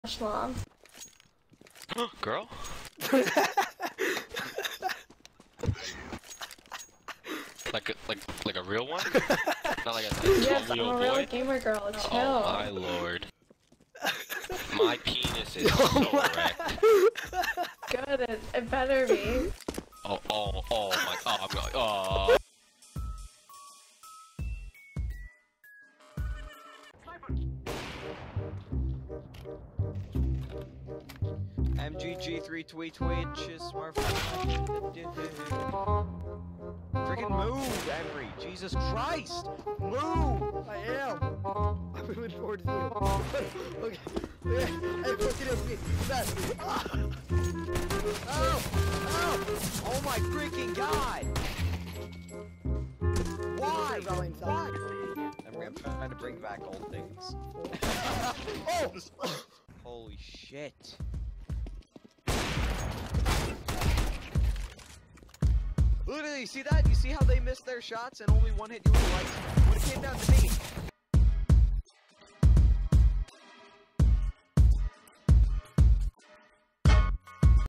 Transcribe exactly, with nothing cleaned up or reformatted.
long. Girl? like a like like a real one? Not like a Yes, I'm real a real boy? gamer girl. Chill. Oh my lord. My penis is so erect. Good, it, it better be. Oh oh oh my oh I'm going oh M G G three tweet twitches smartphone. Freaking move, Emery! Jesus Christ! Move! I am! I'm moving towards you. Okay. Okay. Hey, look at me. That. Ah. Oh! Oh! Oh my freaking god! Why? Why? Emery, I'm trying to bring back old things. Oh! Holy shit. Look at it, you see that? You see how they missed their shots and only one hit you with the lights? When it came down to me,